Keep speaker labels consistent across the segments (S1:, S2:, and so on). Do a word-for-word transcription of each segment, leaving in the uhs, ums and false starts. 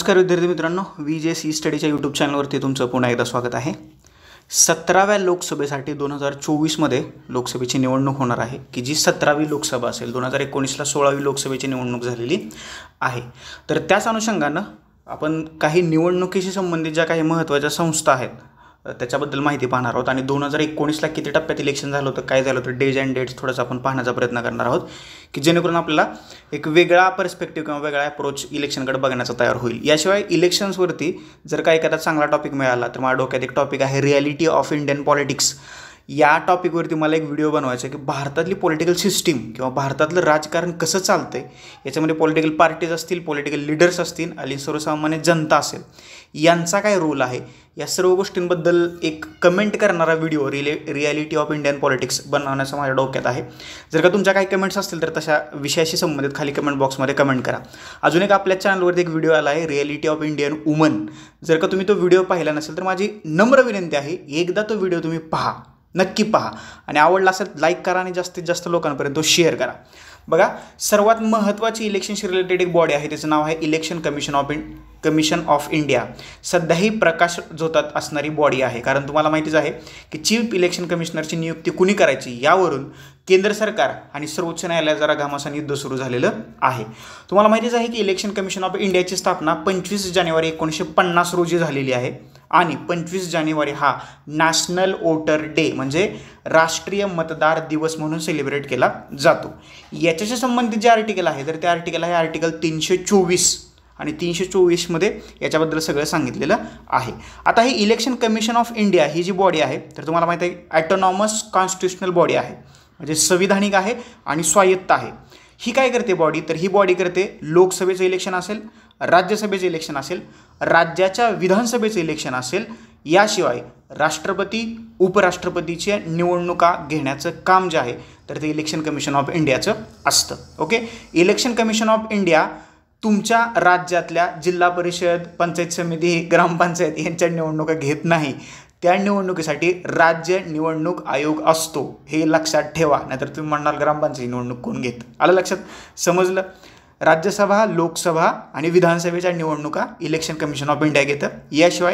S1: नमस्कार विद्यार्थी मित्रांनो, व्ही जे सी स्टडीच्या यूट्यूब चॅनलवरती तुमचं पुन्हा एकदा स्वागत आहे. सतराव्या लोकसभेसाठी दोन हजार चोवीसमध्ये लोकसभेची निवडणूक होणार आहे, की जी सतरावी लोकसभा असेल. दोन हजार एकोणीसला सोळावी लोकसभेची निवडणूक झालेली आहे. तर त्याच अनुषंगानं आपण काही निवडणुकीशी संबंधित ज्या काही महत्त्वाच्या संस्था आहेत त्याच्याबद्दल माहिती पाहणार आहोत. आणि दोन हजार एकोणीसला किती टप्प्यात इलेक्शन झालं होतं, काय झालं होतं, डेज अँड डेट्स थोडंसं आपण पाहण्याचा प्रयत्न करणार आहोत, की जेणेकरून आपल्याला एक वेगळा पर्स्पेक्टिव्ह किंवा वेगळा अप्रोच इलेक्शनकडे बघण्याचा तयार होईल. याशिवाय इलेक्शन्सवरती जर का एखादा चांगला टॉपिक मिळाला तर माझ्या डोक्यात एक टॉपिक आहे, रिॲलिटी ऑफ इंडियन पॉलिटिक्स. या टॉपिकवरती मला एक व्हिडिओ बनवायचा आहे की भारतातली पॉलिटिकल सिस्टीम किंवा भारतातलं राजकारण कसं चालतं आहे, याच्यामध्ये पॉलिटिकल पार्टीज असतील, पॉलिटिकल लीडर्स असतील आणि सर्वसामान्य जनता असेल, यांचा काय रोल आहे, या सर्व गोष्टींबद्दल एक कमेंट करणारा व्हिडिओ रिले रिॲलिटी ऑफ इंडियन पॉलिटिक्स बनवण्याचा माझ्या डोक्यात आहे. जर का तुमच्या काही कमेंट्स असतील तर तशा विषयाशी संबंधित खाली कमेंट बॉक्समध्ये कमेंट करा. अजून एक आपल्या चॅनलवरती एक व्हिडिओ आला आहे, रिॲलिटी ऑफ इंडियन वुमन. जर का तुम्ही तो व्हिडिओ पाहिला नसेल तर माझी नम्र विनंती आहे, एकदा तो व्हिडिओ तुम्ही पहा, नक्की पहा, आणि आवडला असेल लाईक करा आणि जास्तीत जास्त लोकांपर्यंत तो शेअर करा. बघा, सर्वात महत्त्वाची इलेक्शनशी रिलेटेड एक बॉडी आहे, त्याचं नाव आहे election commission of in commission of India. सध्याही प्रकाश झोतात असणारी बॉडी आहे, कारण तुम्हाला माहितीच आहे की चीफ इलेक्शन कमिशनरची नियुक्ती कुणी करायची यावरून केंद्र सरकार आणि सर्वोच्च न्यायालयात जरा घमासान युद्ध सुरू झालेलं आहे. तुम्हाला माहितीच आहे की इलेक्शन कमिशन ऑफ इंडियाची स्थापना पंचवीस जानेवारी एकोणीसशे पन्नास रोजी झालेली आहे आणि पंचवीस जानेवारी हा नॅशनल वोटर डे म्हणजे राष्ट्रीय मतदार दिवस म्हणून सेलिब्रेट केला जातो. याच्याशी संबंधित जे आर्टिकल आहे तर ते आर्टिकल आहे आर्टिकल तीनशे चोवीस, आणि तीनशे चोवीसमध्ये याच्याबद्दल सगळं सांगितलेलं आहे. आता ही इलेक्शन कमिशन ऑफ इंडिया ही जी बॉडी आहे तर तुम्हाला माहिती आहे ॲटोनॉमस कॉन्स्टिट्युशनल बॉडी आहे, म्हणजे संविधानिक आहे आणि स्वायत्त आहे. ही काय करते बॉडी, तर ही बॉडी करते लोकसभेचं इलेक्शन असेल, राज्यसभेचं इलेक्शन असेल, राज्याच्या विधानसभेचं इलेक्शन असेल, याशिवाय राष्ट्रपती उपराष्ट्रपतीच्या निवडणुका घेण्याचं काम जे आहे तर ते इलेक्शन कमिशन ऑफ इंडियाचं असतं. Okay, election commission of India तुमच्या राज्यातल्या जिल्हा परिषद, पंचायत समिती, ग्रामपंचायत यांच्या निवडणुका घेत नाही. त्या निवडणुकीसाठी राज्य निवडणूक आयोग असतो, हे लक्षात ठेवा. नाहीतर तुम्ही म्हणाल ग्रामपंचायत निवडणूक कोण घेत. आलं लक्षात, समजलं? राज्यसभा, लोकसभा आणि विधानसभेच्या निवडणुका इलेक्शन कमिशन ऑफ इंडिया घेतं. याशिवाय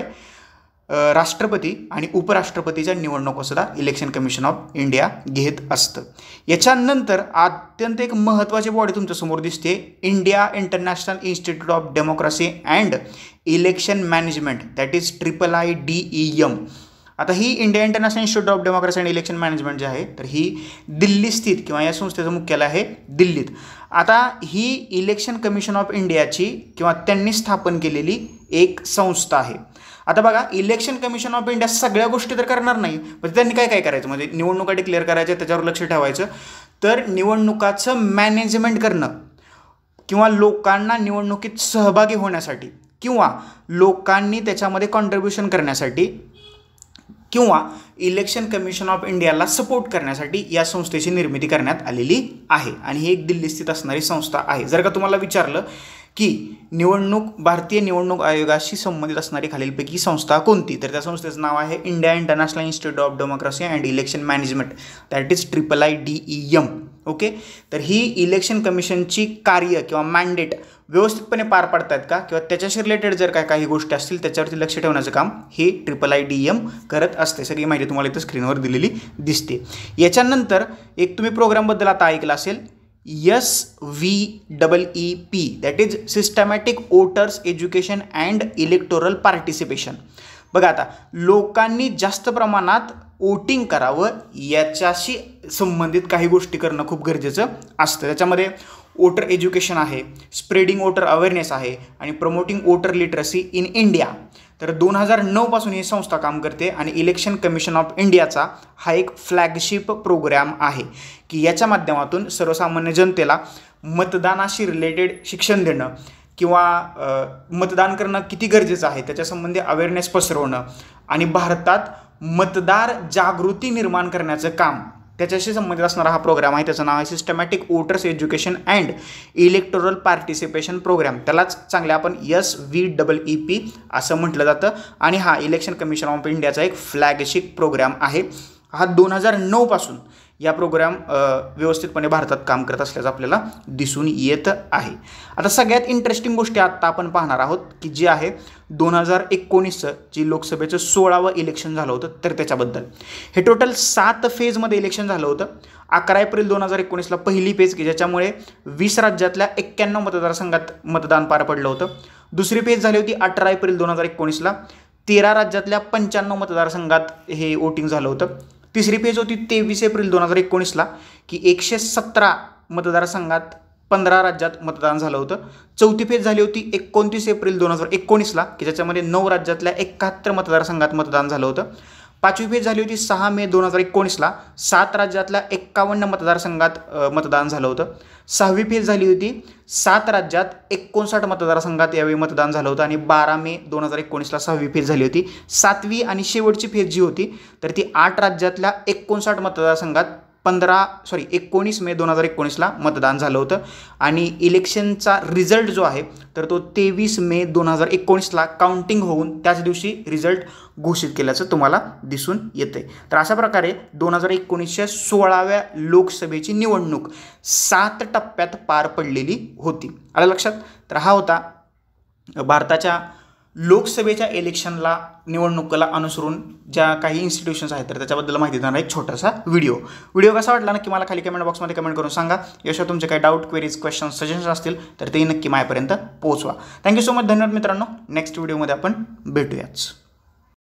S1: राष्ट्रपती आणि उपराष्ट्रपतीच्या निवडणुकासुद्धा इलेक्शन कमिशन ऑफ इंडिया घेत असतं. याच्यानंतर अत्यंत एक महत्त्वाची बॉडी तुमच्यासमोर दिसते, India international institute of democracy and election management, that is triple I D E M. आता ही India international institute of democracy and election management जे आहे तर ही दिल्ली स्थित किंवा या संस्थेचं मुख्यालय आहे दिल्लीत. आता ही इलेक्शन कमिशन ऑफ इंडियाची किंवा त्यांनी स्थापन केलेली एक संस्था आहे. आता बघा, इलेक्शन कमिशन ऑफ इंडिया सगळ्या गोष्टी तर करणार नाही, पण त्यांनी काय काय करायचं, म्हणजे निवडणुका डिक्लेअर करायच्या, त्याच्यावर लक्ष ठेवायचं. तर निवडणुकाचं मॅनेजमेंट करणं किंवा लोकांना निवडणुकीत सहभागी होण्यासाठी किंवा लोकांनी त्याच्यामध्ये कॉन्ट्रीब्युशन करण्यासाठी किंवा इलेक्शन कमिशन ऑफ इंडियाला सपोर्ट करण्यासाठी या संस्थेची निर्मिती करण्यात आलेली आहे, आणि ही एक दिल्ली स्थित असणारी संस्था आहे. जर का तुम्हाला विचारलं की निवडणूक भारतीय निवडणूक आयोगाशी संबंधित असणारी खालीलपैकी संस्था कोणती, तर त्या संस्थेचं नाव आहे India international institute of democracy and election management, that is triple I D E M. Okay, तर ही इलेक्शन कमिशनची कार्य किंवा मॅन्डेट व्यवस्थितपणे पार पाडतात का किंवा त्याच्याशी रिलेटेड जर काय काही गोष्टी असतील त्याच्यावरती लक्ष ठेवण्याचं काम हे ट्रिपल आय डी एम करत असते. सगळी माहिती तुम्हाला इथं स्क्रीनवर दिलेली दिसते. याच्यानंतर एक तुम्ही प्रोग्रामबद्दल आता ऐकलं असेल, S V double E P, that is systematic voters education and electoral participation. बघा, आता लोकांनी जास्त प्रमाणात वोटिंग करावं याच्याशी संबंधित काही गोष्टी करणं खूप गरजेचं असतं. त्याच्यामध्ये वोटर एज्युकेशन आहे, स्प्रेडिंग वोटर अवेअरनेस आहे आणि promoting voter literacy in India. तर दोन हजार नऊपासून ही संस्था काम करते आणि इलेक्शन कमिशन ऑफ इंडियाचा हा एक फ्लॅगशिप प्रोग्रॅम आहे की याच्या माध्यमातून सर्वसामान्य जनतेला मतदानाशी रिलेटेड शिक्षण देणं किंवा मतदान करणं किती गरजेचं आहे त्याच्यासंबंधी अवेअरनेस पसरवणं आणि भारतात मतदार जागृती निर्माण करण्याचं काम त्याच्याशी संबंधित असणारा हा प्रोग्राम आहे. त्याचं नाव आहे systematic voters education and electoral participation programme. त्यालाच चांगले आपण S V double E P असं म्हटलं जातं आणि हा इलेक्शन कमिशन ऑफ इंडियाचा एक फ्लॅगशिप प्रोग्राम आहे. हा दोन हजार नऊपासून या प्रोग्राम व्यवस्थितपणे भारतात काम करत असल्याचं आपल्याला दिसून येत आहे. आता सगळ्यात इंटरेस्टिंग गोष्टी आत्ता आपण पाहणार आहोत की जी आहे दोन हजार एकोणीसचं जी लोकसभेचं सोळावं इलेक्शन झालं होतं तर त्याच्याबद्दल. हे टोटल सात फेजमध्ये इलेक्शन झालं होतं. अकरा एप्रिल दोन हजार एकोणीसला पहिली फेज की ज्याच्यामुळे वीस राज्यातल्या एक्क्याण्णव मतदारसंघात मतदान पार पडलं होतं. दुसरी फेज झाली होती अठरा एप्रिल दोन हजार एकोणीसला तेरा राज्यातल्या पंच्याण्णव मतदारसंघात हे वोटिंग झालं होतं. तिसरी फेज होती तेवीस एप्रिल दोन हजार एकोणीसला की एकशे सतरा मतदारसंघात पंधरा राज्यात मतदान झालं होतं. चौथी फेज झाली होती एकोणतीस एप्रिल दोन हजार एकोणीसला की ज्याच्यामध्ये नऊ राज्यातल्या एकाहत्तर मतदारसंघात मतदान झालं होतं. पाचवी फेज झाली होती सहा मे दोन हजार एकोणीसला सात राज्यातल्या एक्कावन्न मतदारसंघात मतदान झालं होतं. सहावी फेज झाली होती सात राज्यात एकोणसाठ मतदारसंघात यावेळी मतदान झालं होतं आणि बारा मे दोन हजार एकोणीसला सहावी फेज झाली होती. सातवी आणि शेवटची फेज जी होती तर ती आठ राज्यातल्या एकोणसाठ मतदारसंघात पंधरा सॉरी एकोणीस मे दोन हजार एकोणीसला मतदान झालं होतं आणि इलेक्शनचा रिझल्ट जो आहे तर तो तेवीस मे दोन हजार एकोणीसला काउंटिंग होऊन त्याच दिवशी रिझल्ट घोषित केल्याचं तुम्हाला दिसून येते. तर अशा प्रकारे दोन हजार एकोणीसच्या सोळाव्या लोकसभेची निवडणूक सात टप्प्यात पार पडलेली होती. आलं लक्षात. तर हा होता भारताच्या लोकसभेच्या इलेक्शनला निवडणुकीला अनुसरून ज्या काही इन्स्टिट्यूशन्स आहेत तर त्याच्याबद्दल माहिती देणारा एक छोटासा व्हिडिओ व्हिडिओ कसा वाटला नक्की मला खाली कमेंट बॉक्समध्ये कमेंट करून सांगा. याशिवाय तुमचे काही डाऊट क्वेरीज क्वेश्चन सजेशन्स असतील तर तेही नक्की माझ्यापर्यंत पोहोचवा. Thank you so much. धन्यवाद मित्रांनो. नेक्स्ट व्हिडिओमध्ये आपण भेटूयाच.